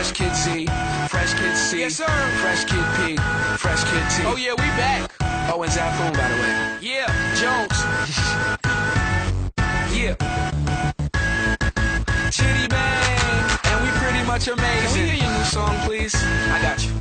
Fresh Kid Z, Fresh Kid C, Yes, sir. Fresh Kid P, Fresh Kid T. Oh yeah, we back. Oh, and Zafoon, by the way. Yeah, Jones. Yeah. Chitty Bang, and we pretty much amazing. Can we hear your new song, please? I got you.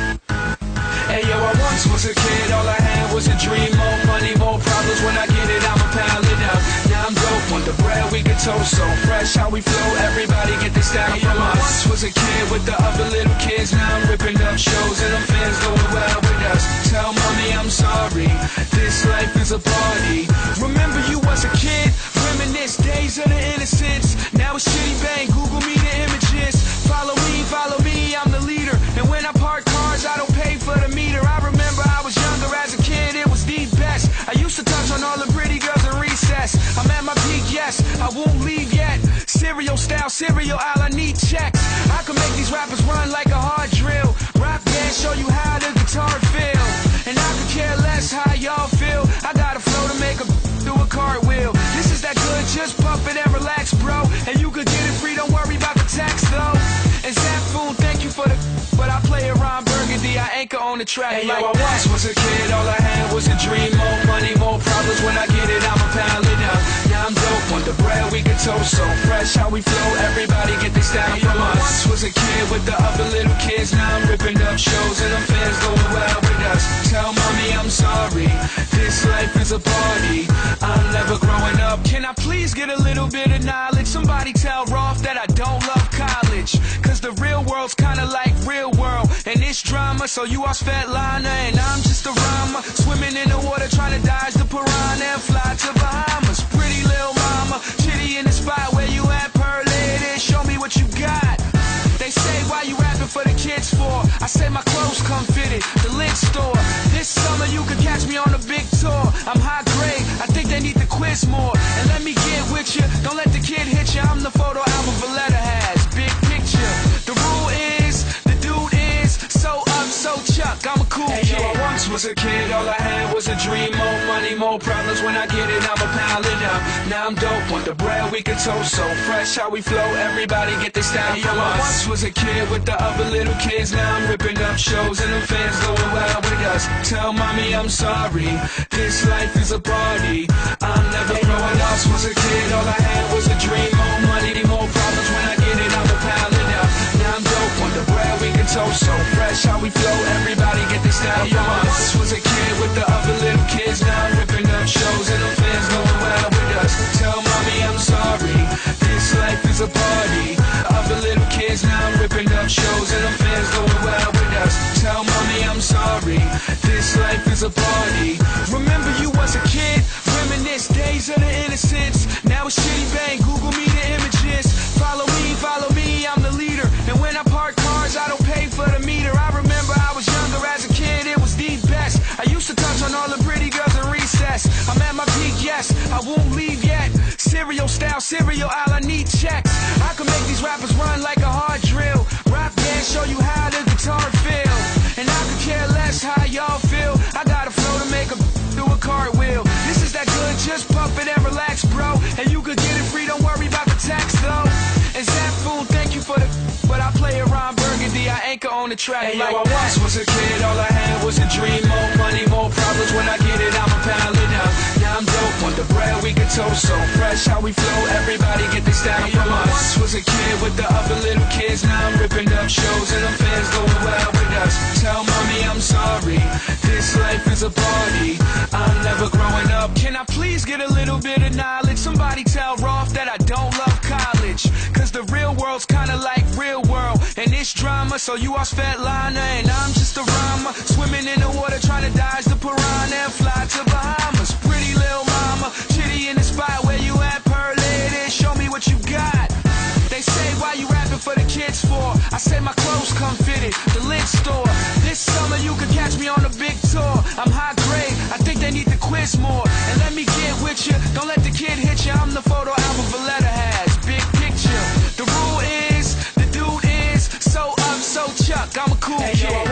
Hey yo, I once was a kid, all I had was a dream. More money, more problems. When I get it, I'ma pound it out. Now I'm dope on the bread, we get toast so fresh. How we flow, everybody get this style from us. I once was a kid with the other little kids. Now I'm ripping up shows and them fans going well with us. Tell mommy I'm sorry, this life is a party. Remember you was a kid, reminisce days of the innocence. Now it's Chitty Bang, Google me the images. Follow me, I'm the leader. And when I park cars, I don't pay for the meter. I remember I was younger as a kid, it was the best. I used to touch on all the pretty girls in recess. I'm at my peak, yes, I won't leave yet. Cereal style, cereal aisle, I need checks. I can make these rappers run like a hard drill. Rock band, show you how the guitar feel. And I could care less how y'all feel. I got a flow to make a do a cartwheel. This is that good, just pump it and relax, bro. And you could get it free, don't worry about the tax, though. And Zafoon, thank you for the but I play around Burgundy, I anchor on the track. Hey, like yo, I once was a kid, all I had was a dream. More money, more problems. When I get it, I'ma pound it out. Now I'm dope on the bread, we get toast so fresh. How we flow, everybody get this style from us. I once was a kid with the other little kids. Now I'm ripping up shows and them fans going well with us. Tell mommy I'm sorry, this life is a party. I'm never growing up. Can I please get a little bit of knowledge? Somebody tell Rolf that I don't love college. Cause the real world's kinda like real world. And it's drama, so you are Svetlana and I'm just a rhymer. Swimming in the water trying to dodge the piranha and fly to Bahamas. Pretty little mama, Chitty in the spot where you at, Pearl Lady. Show me what you got. They say, why you rapping for the kids for? I say my clothes come fitted, the lid store. This summer you could catch me on a big tour. I'm high grade, I think they need to quiz more. And let me get with you, don't let the kid hit you. I'm the photo album Valletta has, big picture. The rule is, the dude is so up, so chuck, I'm a cool kid. Yo, I once was a kid, all I had was a dream. More money, more problems. When I get it, I'ma pound it up. Now I'm dope on the bread, we can toast so fresh. How we flow, everybody get this style from us. I once was a kid with the other little kids. Now I'm ripping up shows and them fans going well with us. Tell mommy I'm sorry, this life is a party. I'm never growing up. Was a kid, all I had was a dream. More money, more problems. When I get it, I'ma pound it up. Now I'm dope on the bread, we can toast so fresh. How we flow, everybody get this style from us. I once was a kid with the other little kids. Now I'm ripping up shows and them fans going well with us. Tell mommy I'm sorry, this life is a party. Other little kids, now I'm ripping up shows and them fans going well with us. Tell mommy I'm sorry, this life is a party. Remember you was a kid, reminisce days of the innocence. Now it's Chitty Bang, Google me the images. Follow me, I'm the leader. And when I park cars, I don't pay for the meter. I remember I was younger as a kid, it was the best. I used to touch on all the pretty girls in recess. I'm at my peak, yes, I won't leave yet. Cereal style, cereal aisle, I need checks. I can make these rappers run like a hard drill. Rock band, show you how the guitar feel. And I could care less how y'all feel. I got a flow to make a do a cartwheel. This is that good, just pump it and relax, bro. And you could get it free, don't worry about the tax, though. And Zafoon, thank you for the but I play around Burgundy, I anchor on the track. Hey, like yo, I once was a kid, all I had was a dream. More money, more problems. When I get it, I'ma pound it out. Now I'm dope on the bread, we get toast so fresh. How we flow, everybody get this style from us. I once was a kid with the other little kids. Now I'm ripping up shows and them fans going well with us. Tell mommy I'm sorry, this life is a party. I'm never growing up. Can I please get a little bit of knowledge? Somebody tell Rolf that I don't love college. Cause the real world's kinda like real world. And it's drama, so you are Svetlana and I'm just a rhymer. Swimming in the water trying to dodge the piranha and fly to Bahamas. Pretty little mama, Chitty in the spot where you at, Pearl Lady. Show me what you got. They say, why you rapping for the kids for? I say my clothes come fitted, the lid store. This summer you could catch me on a big tour. I'm high grade, I think they need to quiz more. And let me get with you, don't let the kid hit you. I'm the photo album Valletta has, big picture. The rule is, the dude is so up, so chuck, I'm a cool kid. Yo, I once was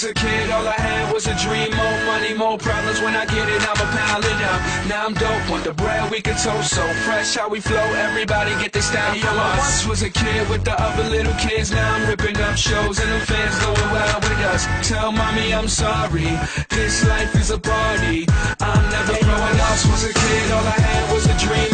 was a kid, all I had was a dream. More money, more problems. When I get it, I'ma pile it up. Now I'm dope, want the bread we can toast. So fresh how we flow, everybody get their style from us. I once was a kid with the other little kids. Now I'm ripping up shows and the fans going wild with us. Tell mommy I'm sorry, this life is a party. I'm never growing up. Was a kid, all I had was a dream.